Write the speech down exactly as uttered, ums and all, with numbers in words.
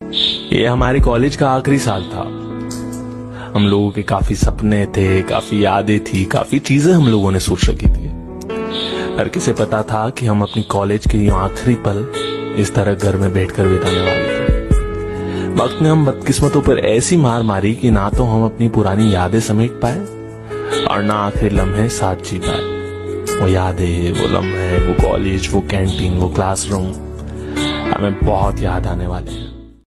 ये हमारे कॉलेज का आखिरी साल था। हम लोगों के काफी सपने थे, काफी यादें थी, काफी चीजें हम लोगों ने सोच रखी थी। हर किसे पता था कि हम अपनी कॉलेज के आखिरी पल इस तरह घर में बैठकर बिताने वाले थे। वक्त ने हम बदकिस्मतों पर ऐसी मार मारी कि ना तो हम अपनी पुरानी यादें समेट पाए और ना आखिरी लम्हे साथ जी पाए। वो यादें, वो लम्हे, वो कॉलेज, वो कैंटीन, वो क्लासरूम हमें बहुत याद आने वाले हैं।